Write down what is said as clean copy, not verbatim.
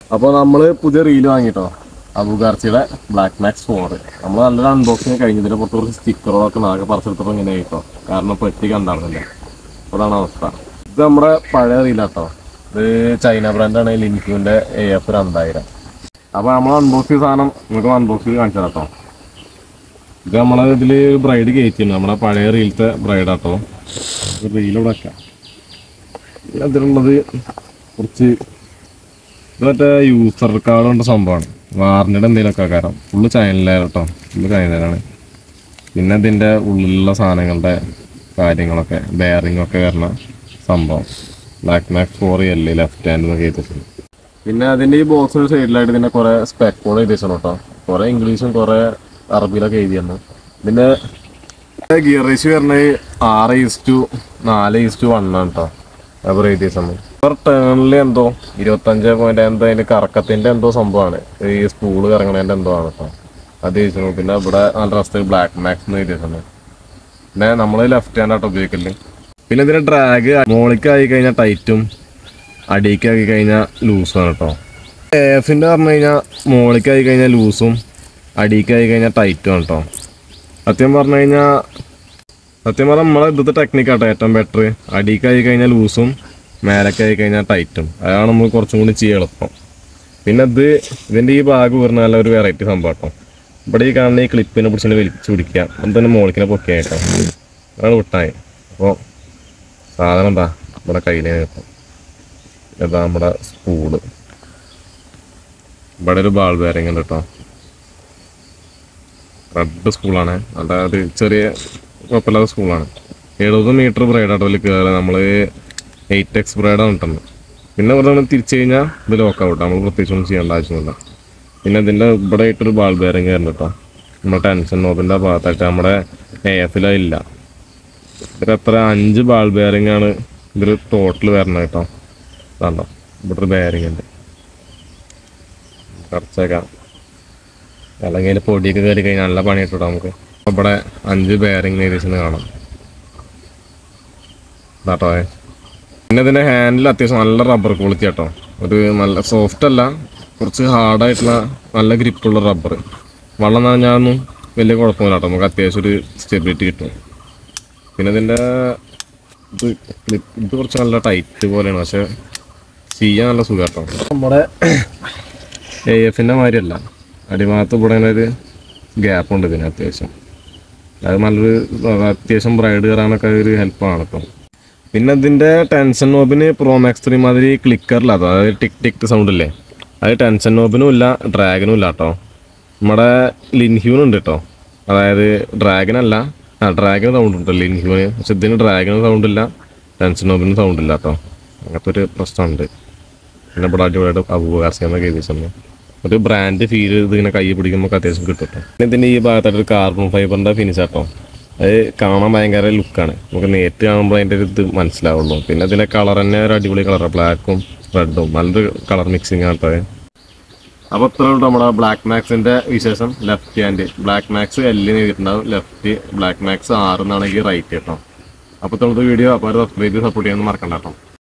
അപ്പോൾ നമ്മൾ പുതിയ റീല് വാങ്ങിട്ടോ അബുഗാർച്ചിയുടെ ബ്ലാക്ക് മാക്സ് 4. നമ്മൾ നല്ലൊരു അൺബോക്സിങ് കഴിഞ്ഞതിന് പുറത്ത് കുറച്ച് സ്റ്റിക്കറുകളൊക്കെ നാകെ പറിച്ചെടുത്തപ്പോൾ ഇങ്ങനെ ആയിട്ടോ. കാരണം പെട്ടി കണ്ടായിരുന്നില്ല. അതാണ് അവസ്ഥ. ഇത് നമ്മുടെ പഴയ റീലാട്ടോ. ഇത് ചൈന ബ്രാൻഡാണ് ലിൻക്യൂൻ്റെ AF 2000. അപ്പോൾ നമ്മൾ അൺബോക്സ് ചെയ്ത സാധനം നമുക്ക് അൺബോക്സ് ചെയ്ത് കാണിച്ചു കേട്ടോ. ഇത് നമ്മളെ ഇതിൽ ബ്രൈഡ് കയറ്റിയാണ്. നമ്മുടെ പഴയ റീലത്തെ ബ്രൈഡാട്ടോ. റീലിവിടെ വെക്കാം. അതിലുള്ളത് കുറച്ച് ഇത് മറ്റേ യൂസർ കാർഡ് കൊണ്ട് സംഭവമാണ്. വാറണ്ടിയുടെ എന്തെങ്കിലുമൊക്കെ കാരണം ഫുള്ള് ചൈനയിലാണ് കേട്ടോ. ഫുള്ള് ചൈനയിലാണ്. പിന്നെ ഇതിൻ്റെ ഉള്ളിലുള്ള സാധനങ്ങളുടെ കാര്യങ്ങളൊക്കെ ബെയറിങ്ങൊക്കെ വരുന്ന സംഭവം black max 4L left hand എന്നൊക്കെ എഴുതിയിട്ടുണ്ട്. പിന്നെ അതിൻ്റെ ഈ ബോക്സിൻ്റെ സൈഡിലായിട്ട് ഇതിൻ്റെ കുറേ സ്പെക് കോഡ് എഴുതിയിട്ടുണ്ട് കേട്ടോ. കുറേ ഇംഗ്ലീഷും കുറേ അറബിയിലൊക്കെ എഴുതിയിരുന്നു. ഇതിൻ്റെ ഗിയർ റേഷ്യോ വരുന്നത് 6:4:1 കേട്ടോ. അപ്പോൾ എഴുതിയ ടേണിൽ എന്തോ 25 എന്തോ അതിൻ്റെ കറക്കത്തിൻ്റെ എന്തോ സംഭവമാണ്. ഈ സ്പൂള് കറങ്ങണതിൻ്റെ എന്തോ ആണ് കേട്ടോ. അത് ചോദിച്ചു. പിന്നെ ഇവിടെ നല്ല റസ്റ്റ് ബ്ലാക്ക് മാക്സ് എന്ന് എഴുതിയിട്ടുണ്ട്. പിന്നെ നമ്മൾ ലെഫ്റ്റ് ഹാൻഡ് ആയിട്ട് ഉപയോഗിക്കല്. പിന്നെ ഇതിൻ്റെ ഡ്രാഗ് മോളിക്കായി കഴിഞ്ഞാൽ ടൈറ്റും അടിക്കായി കഴിഞ്ഞാൽ ലൂസുമാണ് കേട്ടോ. AFൻ്റെ പറഞ്ഞു കഴിഞ്ഞാൽ മോളിക്കായി കഴിഞ്ഞാൽ ലൂസും അടിക്കായി കഴിഞ്ഞാൽ ടൈറ്റും ആണ് കേട്ടോ. സത്യം പറഞ്ഞാൽ നമ്മളെ ഇന്നത്തെ ടെക്നിക്കാട്ടോ ഏറ്റവും ബെറ്റർ. അടിക്കായി കഴിഞ്ഞാൽ ലൂസും മേലക്കായി കഴിഞ്ഞാൽ ടൈറ്റും. അതാണ് നമ്മൾ കുറച്ചും കൂടി ചെയ്യാൻ എളുപ്പം. പിന്നെ ഇതിൻ്റെ ഈ ഭാഗം പറഞ്ഞാൽ നല്ല ഒരു വെറൈറ്റി സംഭവം കേട്ടോ. ഇവിടെ ഈ കാണുന്ന ഈ ക്ലിപ്പിനെ പിടിച്ചിട്ട് വലിച്ചു പിടിക്കുക. തന്നെ മോളിക്കിനെ പൊക്കിയാൽ കേട്ടോ. അതാണ് വിട്ടായി. അപ്പോൾ സാധനം എന്താ നമ്മുടെ കയ്യിലേ കിട്ടും. ഇതാ നമ്മുടെ സ്പൂള്. ഇവിടെ ഒരു ബാൾ ബെയറിംഗ് ഉണ്ട് കേട്ടോ. റെഡ് സ്പൂളാണ്. അതായത് ചെറിയ കുഴപ്പമില്ലാത്ത സ്കൂളാണ്. 70 മീറ്റർ ബ്രൈഡാട്ടോ അതിൽ കയറുക. നമ്മൾ 8x ബ്രൈഡാണ് കിട്ടുന്നത്. പിന്നെ ഇവിടെ നിന്ന് തിരിച്ചു കഴിഞ്ഞാൽ ഇത് ലോക്കൗട്ട്. നമ്മൾ പ്രത്യേകിച്ചൊന്നും ചെയ്യേണ്ട ആവശ്യമില്ല. പിന്നെ ഇതിൻ്റെ ഇവിടെ ആയിട്ടൊരു ബാൾ ബെയറിങ് വരുന്നുണ്ട് കേട്ടോ. നമ്മുടെ ടെൻഷൻ നോബിൻ്റെ ഭാഗത്തായിട്ട് നമ്മുടെ AFിലില്ല. ഇതിൽ എത്ര 5 ബാൾ ബെയറിംഗ് ആണ് ഇതിൽ ടോട്ടൽ വരുന്നത് കേട്ടോ. അതാണ്ടോ ഇവിടെ ഒരു ബെയറിംഗ് ഉണ്ട്. കുറച്ചേക്കാം അല്ലെങ്കിൽ പൊടിയൊക്കെ കയറി കഴിഞ്ഞാൽ നല്ല പണി കിട്ടും നമുക്ക്. ഇവിടെ 5 ബെയറിംഗ് ഏരിയസിന് കാണാം കേട്ടോ. പിന്നെ ഇതിൻ്റെ ഹാൻഡിൽ അത്യാവശ്യം നല്ല റബ്ബർ ക്വാളിറ്റി കേട്ടോ. ഒരു നല്ല സോഫ്റ്റ് അല്ല, കുറച്ച് ഹാർഡായിട്ടുള്ള നല്ല ഗ്രിപ്പുള്ള റബ്ബർ. വെള്ളം നനഞ്ഞാലൊന്നും വലിയ കുഴപ്പമില്ല കേട്ടോ. നമുക്ക് അത്യാവശ്യം ഒരു സ്റ്റെബിലിറ്റി കിട്ടും. പിന്നെ ഇതിൻ്റെ ഇത് കുറച്ച് നല്ല ടൈറ്റ് പോലെയാണ്. പക്ഷെ ചെയ്യാൻ നല്ല സുഖം കേട്ടോ. നമ്മുടെ AFൻ്റെ മാതിരിയല്ല. അടിഭാഗത്ത് ഇവിടെ ഒരു ഗ്യാപ്പുണ്ട് ഇതിന് അത്യാവശ്യം. അത് നല്ലൊരു അത്യാവശ്യം ബ്രൈഡ് കയറാനൊക്കെ ഒരു ഹെൽപ്പാണ് കേട്ടോ. പിന്നെ ഇതിൻ്റെ ടെൻഷൻ നോബിന് പ്രോമാക്സ് 3 മാതിരി ക്ലിക്കറില്ല. അതായത് ടിക് ടിക് സൗണ്ട് ഇല്ലേ, അത് ടെൻഷൻ നോബിനും ഇല്ല ഡ്രാഗനും ഇല്ല കേട്ടോ. നമ്മുടെ ലിൻഹ്യൂനുണ്ട് കേട്ടോ. അതായത് ഡ്രാഗനല്ല, ഡ്രാഗന് സൗണ്ട് ഉണ്ട് ലിൻഹ്യൂന്. പക്ഷെ ഇതിന് ഡ്രാഗനും സൗണ്ട് ഇല്ല, ടെൻഷൻ നോബിനും സൗണ്ട് ഇല്ല കേട്ടോ. അങ്ങനത്തെ ഒരു പ്രശ്നമുണ്ട്. പിന്നെ ഇവിടെ അടിപൊളിയായിട്ട് അബുഗാർച്ചിയെന്നൊക്കെ എഴുതിയിട്ടുണ്ട്. ഒരു ബ്രാൻഡ് ഫീൽ ഇതിങ്ങനെ കൈ പിടിക്കുമ്പോൾ അത്യാവശ്യം കിട്ടും കേട്ടോ. പിന്നെ ഇതിൻ്റെ ഈ ഭാഗത്തായിട്ട് ഒരു കാർബൺ ഫൈബറിൻ്റെ ഫിനിഷ് കേട്ടോ. അത് കാണാൻ ഭയങ്കര ലുക്കാണ്. നമുക്ക് നേരിട്ട് കാണുമ്പോൾ അതിൻ്റെ ഒരു ഇത് മനസ്സിലാവുള്ളൂ. പിന്നെ ഇതിൻ്റെ കളർ തന്നെ ഒരു അടിപൊളി കളറാണ്. ബ്ലാക്കും റെഡും നല്ലൊരു കളർ മിക്സിങ് ആണ് കേട്ടോ. അപ്പോൾ ഇത്ര നമ്മുടെ ബ്ലാക്ക് മാക്സിൻ്റെ വിശേഷം. Left hand black max L എഴുതിയിട്ടുണ്ടാവും. ലെഫ്റ്റ് ബ്ലാക്ക് മാക്സ് 6 എന്നാണെങ്കിൽ റൈറ്റ് കേട്ടോ. അപ്പോൾ ഇത്രത്തെ വീഡിയോ അപ്പോൾ സബ്സ്ക്രൈബ് സപ്പോർട്ട് ചെയ്യാൻ മറക്കണ്ട കേട്ടോ.